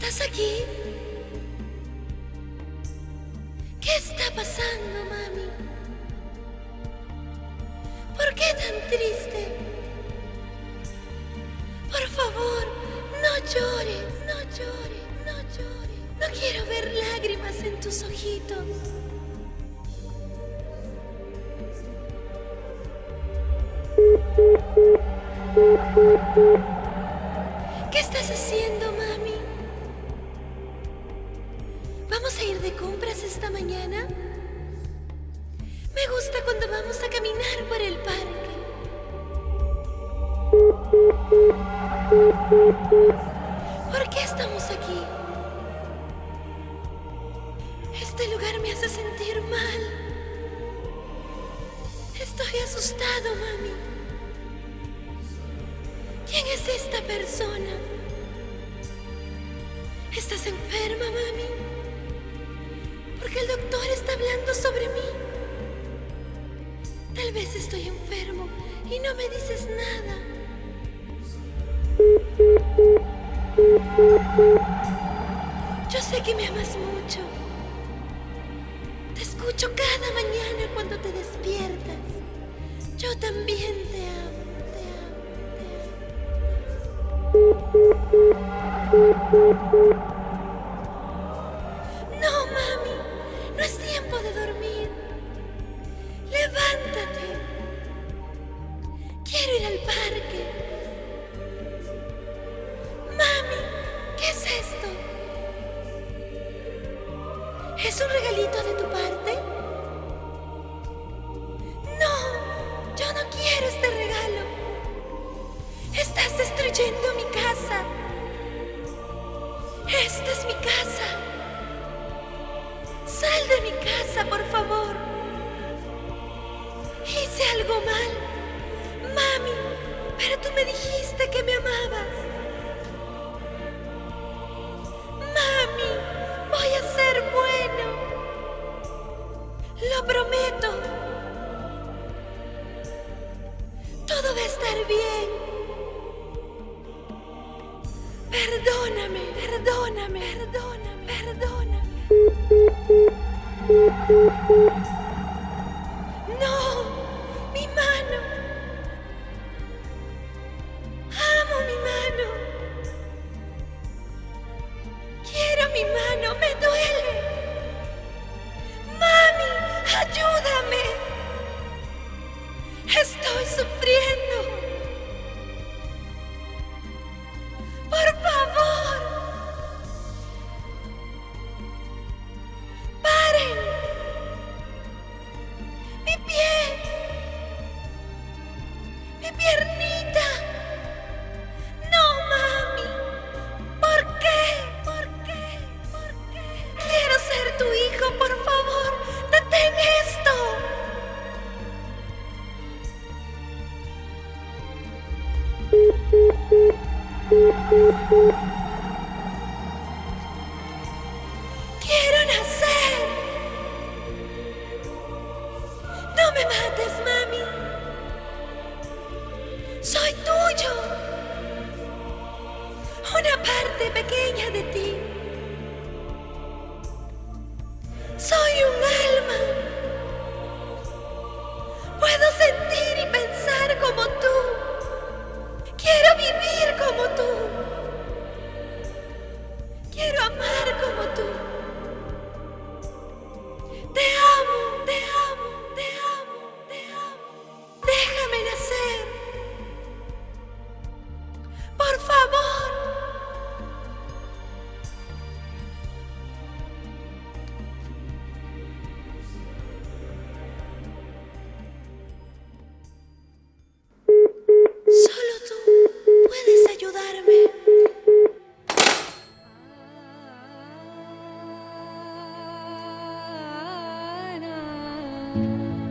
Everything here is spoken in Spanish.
¿Estás aquí? ¿Qué está pasando, mami? ¿Por qué tan triste? Por favor, no llores, no llores, no llores. No quiero ver lágrimas en tus ojitos. ¿Qué estás haciendo, mami? ¿Vamos a ir de compras esta mañana? Me gusta cuando vamos a caminar por el parque. ¿Por qué estamos aquí? Este lugar me hace sentir mal. Estoy asustado, mami. ¿Quién es esta persona? ¿Estás enferma, mami? Porque el doctor está hablando sobre mí. Tal vez estoy enfermo y no me dices nada. Yo sé que me amas mucho. Te escucho cada mañana cuando te despiertas. Yo también te amo, te amo, te amo. No, mami, no es tiempo de dormir. Levántate. Quiero ir al parque. Mami, ¿qué es esto? ¿Es un regalito de tu parte? No, yo no quiero este regalo. Estás destruyendo mi casa. Esta es mi casa. Sal de mi casa, por favor. Hice algo mal, mami, pero tú me dijiste que me amabas. Mami, voy a ser bueno. Lo prometo. Todo va a estar bien. Perdóname, perdóname, perdóname, perdóname. No, mi mano. Amo mi mano. Quiero mi mano, me duele. Mami, ayúdame. Estoy sufriendo. Por favor. Paren. Mi pie. Mi piernita. No, mami. ¿Por qué? ¿Por qué? ¿Por qué? Quiero ser tu hijo, por favor. Detén esto. Quiero nacer. No me mates, mami. Soy tuyo. Una parte pequeña de ti. Soy un alma. Puedo sentir y pensar como tú. Quiero vivir como tú. Quiero amar como tú. Te amo, te amo, te amo, te amo. Déjame nacer. Por favor. Solo tú puedes ayudarme. Na